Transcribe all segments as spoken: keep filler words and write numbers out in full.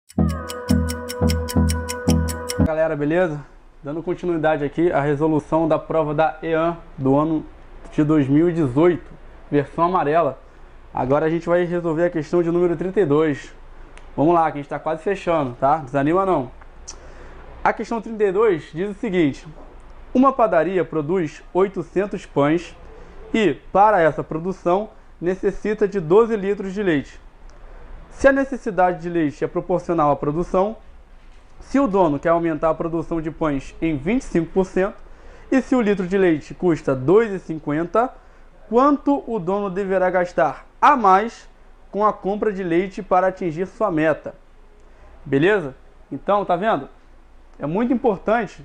Galera, beleza? Dando continuidade aqui à resolução da prova da E A N do ano de dois mil e dezoito, versão amarela. Agora a gente vai resolver a questão de número trinta e dois. Vamos lá, que a gente está quase fechando, tá? Desanima não. A questão trinta e dois diz o seguinte: uma padaria produz oitocentos pães e, para essa produção, necessita de doze litros de leite. Se a necessidade de leite é proporcional à produção, se o dono quer aumentar a produção de pães em vinte e cinco por cento e se o litro de leite custa dois reais e cinquenta centavos, quanto o dono deverá gastar a mais com a compra de leite para atingir sua meta? Beleza? Então, tá vendo? É muito importante,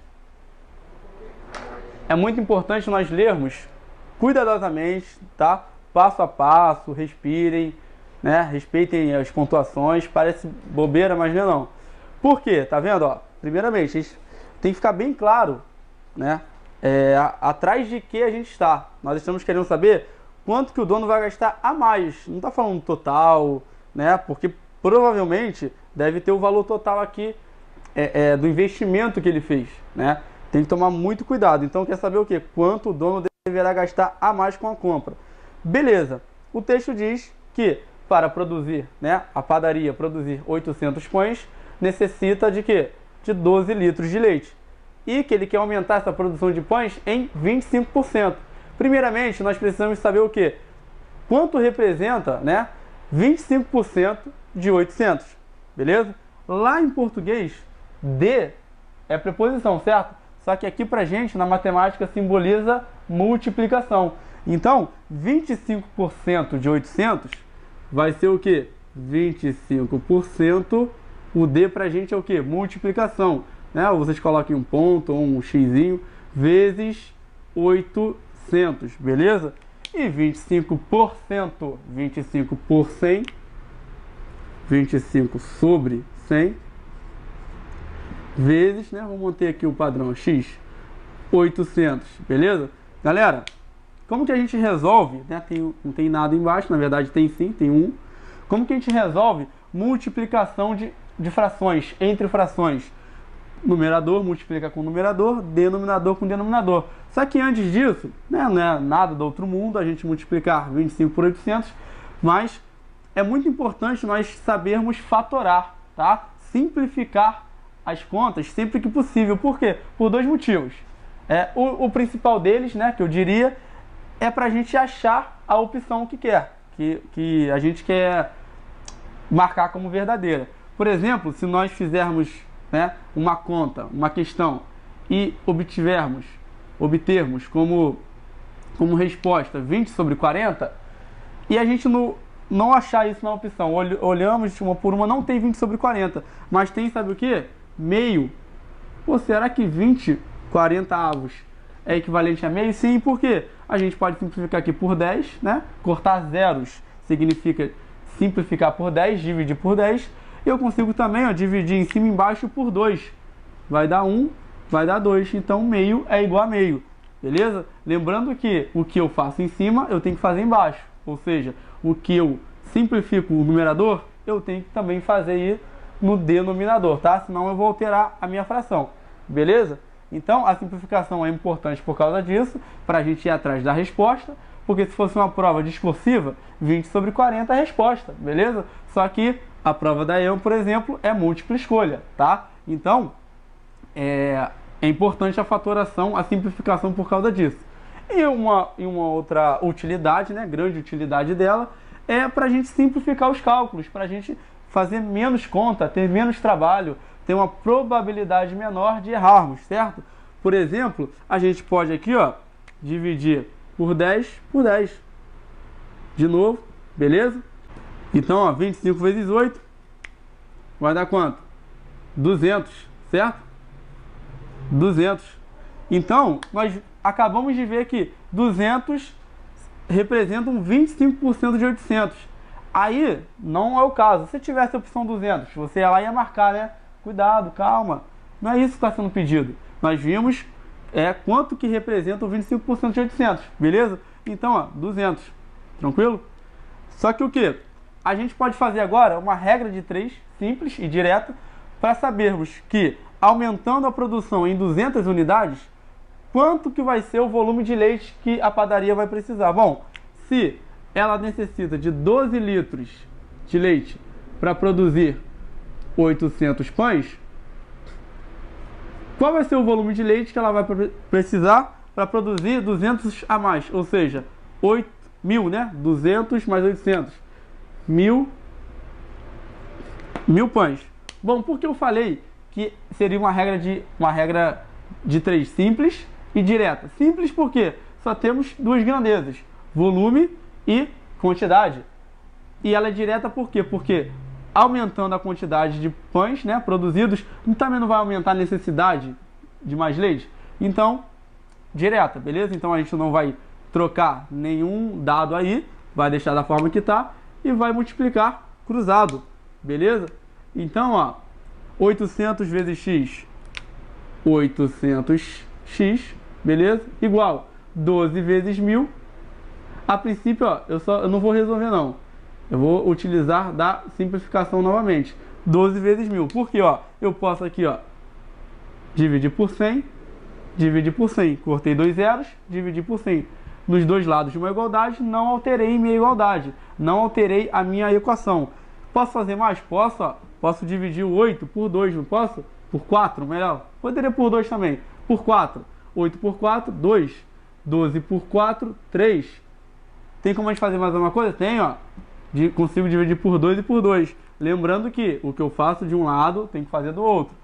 é muito importante nós lermos cuidadosamente, tá? Passo a passo, respirem, né? Respeitem as pontuações. Parece bobeira, mas não é não. Por quê? Tá vendo? Ó, primeiramente, a gente tem que ficar bem claro, né? É, a, atrás de que a gente está. Nós estamos querendo saber quanto que o dono vai gastar a mais. Não está falando total, né? Porque provavelmente deve ter o valor total aqui é, é, do investimento que ele fez, né? Tem que tomar muito cuidado. Então quer saber o quê? Quanto o dono deverá gastar a mais com a compra. Beleza. O texto diz que para produzir, né, a padaria produzir oitocentos pães, necessita de quê? De doze litros de leite. E que ele quer aumentar essa produção de pães em vinte e cinco por cento. Primeiramente, nós precisamos saber o quê? Quanto representa, né, vinte e cinco por cento de oitocentos. Beleza? Lá em português, de é preposição, certo? Só que aqui pra gente, na matemática, simboliza multiplicação. Então, vinte e cinco por cento de oitocentos vai ser o quê? vinte e cinco por cento. O D pra gente é o quê? Multiplicação, né? Vocês coloquem um ponto ou um xzinho, vezes oitocentos, beleza? E vinte e cinco por cento, vinte e cinco por cem, vinte e cinco sobre cem, vezes, né? Vamos manter aqui o padrão x, oitocentos, beleza? Galera, como que a gente resolve, né? Tem, não tem nada embaixo, na verdade tem sim, tem um. Como que a gente resolve multiplicação de de frações, entre frações? Numerador multiplica com numerador, denominador com denominador. Só que antes disso, né, não é nada do outro mundo a gente multiplicar vinte e cinco por oitocentos, mas é muito importante nós sabermos fatorar, tá? Simplificar as contas sempre que possível. Por quê? Por dois motivos. É, o, o principal deles, né, que eu diria, é para a gente achar a opção que quer, que, que a gente quer marcar como verdadeira. Por exemplo, se nós fizermos, né, uma conta, uma questão e obtivermos, obtermos como, como resposta vinte sobre quarenta e a gente não, não achar isso na opção, olhamos uma por uma, não tem vinte sobre quarenta, mas tem, sabe o que? Meio. Pô, será que vinte quarenta avos é equivalente a meio? Sim, por quê? A gente pode simplificar aqui por dez, né? Cortar zeros significa simplificar por dez, dividir por dez. Eu consigo também, ó, dividir em cima e embaixo por dois. Vai dar um, vai dar dois. Então, meio é igual a meio. Beleza? Lembrando que o que eu faço em cima, eu tenho que fazer embaixo. Ou seja, o que eu simplifico o numerador, eu tenho que também fazer no denominador, tá? Senão eu vou alterar a minha fração. Beleza? Então, a simplificação é importante por causa disso, para a gente ir atrás da resposta. Porque se fosse uma prova discursiva, vinte sobre quarenta é a resposta. Beleza? Só que a prova da E A N, por exemplo, é múltipla escolha, tá? Então, é, é importante a fatoração, a simplificação por causa disso. E uma, e uma outra utilidade, né, grande utilidade dela, é para a gente simplificar os cálculos, para a gente fazer menos conta, ter menos trabalho, ter uma probabilidade menor de errarmos, certo? Por exemplo, a gente pode aqui, ó, dividir por dez por dez. De novo, beleza? Então, ó, vinte e cinco vezes oito vai dar quanto? duzentos, certo? duzentos. Então, nós acabamos de ver que duzentos representam vinte e cinco por cento de oitocentos. Aí, não é o caso. Se tivesse a opção duzentos, você ia lá e ia marcar, né? Cuidado, calma. Não é isso que está sendo pedido. Nós vimos é, quanto que representa o vinte e cinco por cento de oitocentos, beleza? Então, ó, duzentos. Tranquilo? Só que o que? a gente pode fazer agora uma regra de três, simples e direta, para sabermos que, aumentando a produção em duzentas unidades, quanto que vai ser o volume de leite que a padaria vai precisar. Bom, se ela necessita de doze litros de leite para produzir oitocentos pães, qual vai ser o volume de leite que ela vai precisar para produzir duzentos a mais? Ou seja, oito mil, né? duzentos mais oitocentos. Mil, mil pães. Bom, porque eu falei que seria uma regra de, uma regra de três simples e direta. Simples porque só temos duas grandezas, volume e quantidade. E ela é direta por quê? Porque aumentando a quantidade de pães, né, produzidos, também não vai aumentar a necessidade de mais leite. Então, direta, beleza? Então a gente não vai trocar nenhum dado aí, vai deixar da forma que está e vai multiplicar cruzado, beleza? Então, ó, oitocentos vezes x, oitocentos x, beleza? Igual doze vezes mil. A princípio, ó, eu, só, eu não vou resolver não. Eu vou utilizar da simplificação novamente. doze vezes mil. Porque, ó, eu posso aqui, ó, dividir por cem, dividir por cem. Cortei dois zeros, dividir por cem. Nos dois lados de uma igualdade, não alterei minha igualdade. Não alterei a minha equação. Posso fazer mais? Posso, ó. Posso dividir o oito por dois, não posso? Por quatro, melhor. Poderia por dois também. Por quatro. oito por quatro, dois. doze por quatro, três. Tem como a gente fazer mais alguma coisa? Tem, ó. De, consigo dividir por dois e por dois. Lembrando que o que eu faço de um lado, tem que fazer do outro.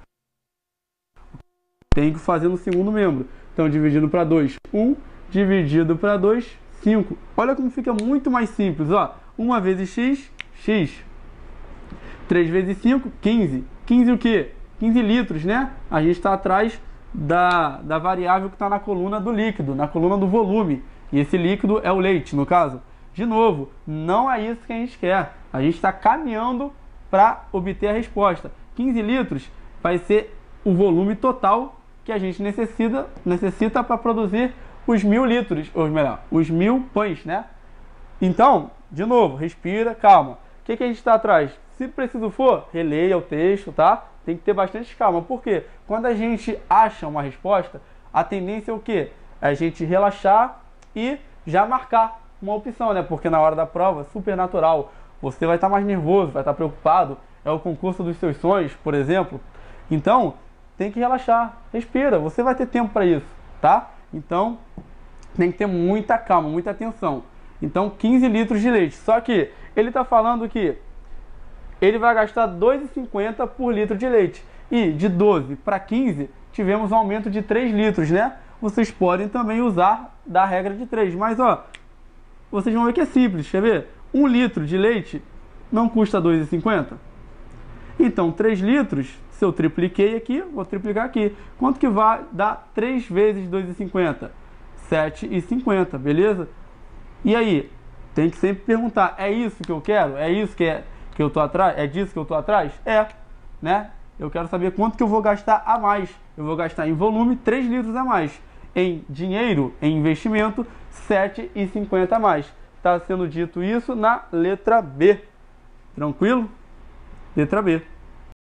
Tem que fazer no segundo membro. Então, dividindo para dois, um. Dividido para dois, cinco. Olha como fica muito mais simples, ó. uma vezes x, x. três vezes cinco, quinze. quinze o quê? quinze litros, né? A gente está atrás da, da variável que está na coluna do líquido, na coluna do volume. E esse líquido é o leite, no caso. De novo, não é isso que a gente quer. A gente está caminhando para obter a resposta. quinze litros vai ser o volume total que a gente necessita, necessita para produzir os mil litros, ou melhor, os mil pães, né? Então, de novo, respira, calma. O que, que a gente está atrás? Se preciso for, releia o texto, tá? Tem que ter bastante calma. Por quê? Quando a gente acha uma resposta, a tendência é o quê? É a gente relaxar e já marcar uma opção, né? Porque na hora da prova, super natural. Você vai estar mais nervoso, vai estar preocupado. É o concurso dos seus sonhos, por exemplo. Então, tem que relaxar. Respira. Você vai ter tempo para isso, tá? Então, tem que ter muita calma, muita atenção. Então, quinze litros de leite. Só que ele está falando que ele vai gastar dois reais e cinquenta centavos por litro de leite. E de doze para quinze, tivemos um aumento de três litros, né? Vocês podem também usar da regra de três. Mas, ó, vocês vão ver que é simples. Quer ver? um litro de leite não custa dois reais e cinquenta centavos. Então, três litros, se eu tripliquei aqui, vou triplicar aqui. Quanto que vai dar três vezes dois reais e cinquenta centavos? sete reais e cinquenta centavos, beleza? E aí, tem que sempre perguntar, é isso que eu quero? É isso que, é, que eu tô atrás? É disso que eu tô atrás? É, né? Eu quero saber quanto que eu vou gastar a mais. Eu vou gastar em volume três litros a mais. Em dinheiro, em investimento, sete reais e cinquenta centavos a mais. Está sendo dito isso na letra B. Tranquilo? Letra B.